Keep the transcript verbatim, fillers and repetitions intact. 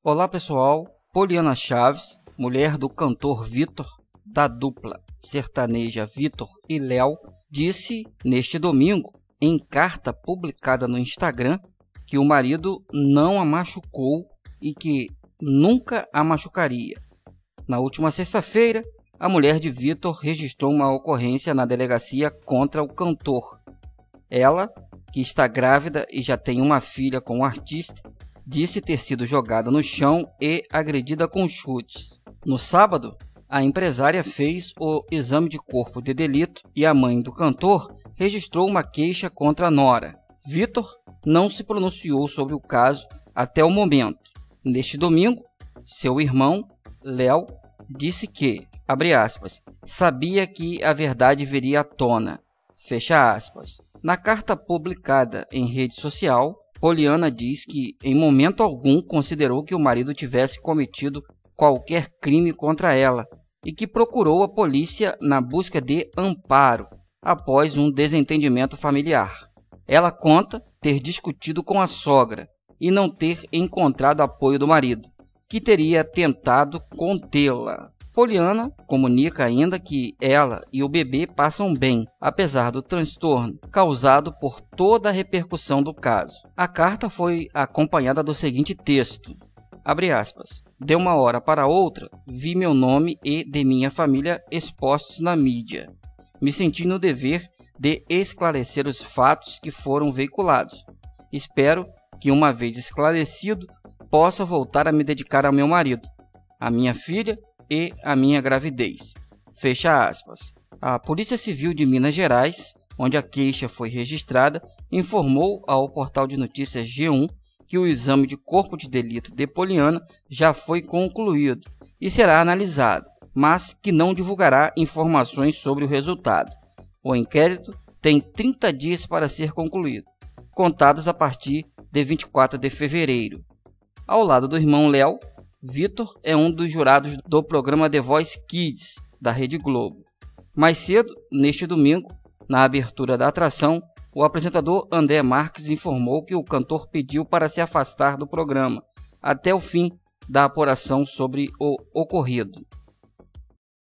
Olá pessoal, Poliana Chaves, mulher do cantor Vitor, da dupla sertaneja Vitor e Léo, disse neste domingo, em carta publicada no Instagram, que o marido não a machucou e que nunca a machucaria. Na última sexta-feira, a mulher de Vitor registrou uma ocorrência na delegacia contra o cantor. Ela, que está grávida e já tem uma filha com o artista, disse ter sido jogada no chão e agredida com chutes. No sábado, a empresária fez o exame de corpo de delito e a mãe do cantor registrou uma queixa contra a nora. Vitor não se pronunciou sobre o caso até o momento. Neste domingo, seu irmão, Léo, disse que, abre aspas, sabia que a verdade viria à tona, fecha aspas. Na carta publicada em rede social, Poliana diz que, em momento algum, considerou que o marido tivesse cometido qualquer crime contra ela e que procurou a polícia na busca de amparo após um desentendimento familiar. Ela conta ter discutido com a sogra e não ter encontrado apoio do marido, que teria tentado contê-la. Poliana comunica ainda que ela e o bebê passam bem, apesar do transtorno causado por toda a repercussão do caso. A carta foi acompanhada do seguinte texto, abre aspas, de uma hora para outra, vi meu nome e de minha família expostos na mídia. Me senti no dever de esclarecer os fatos que foram veiculados. Espero que, uma vez esclarecido, possa voltar a me dedicar ao meu marido, à minha filha e a minha gravidez. Fecha aspas. A Polícia Civil de Minas Gerais, onde a queixa foi registrada, informou ao portal de notícias G um que o exame de corpo de delito de Poliana já foi concluído e será analisado, mas que não divulgará informações sobre o resultado. O inquérito tem trinta dias para ser concluído, contados a partir de vinte e quatro de fevereiro. Ao lado do irmão Léo, Vitor é um dos jurados do programa The Voice Kids, da Rede Globo. Mais cedo, neste domingo, na abertura da atração, o apresentador André Marques informou que o cantor pediu para se afastar do programa, até o fim da apuração sobre o ocorrido.